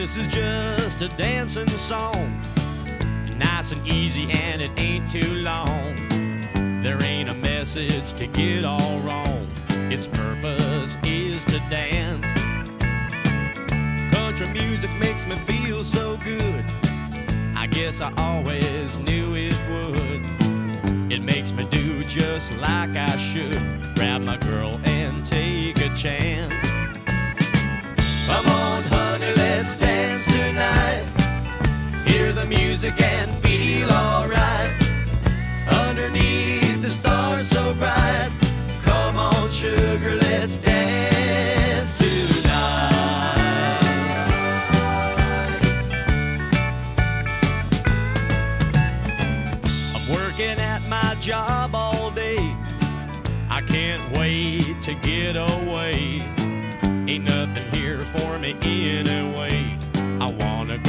This is just a dancing song, nice and easy and it ain't too long. There ain't a message to get all wrong. Its purpose is to dance. Country music makes me feel so good. I guess I always knew it would. It makes me do just like I should. Grab my girl and take a chance. Come on, honey, let's dance tonight. Hear the music and feel alright. Underneath the stars so bright. Come on, sugar, let's dance tonight. I'm working at my job all day. I can't wait to get away. Ain't nothing here for me anyway. I wanna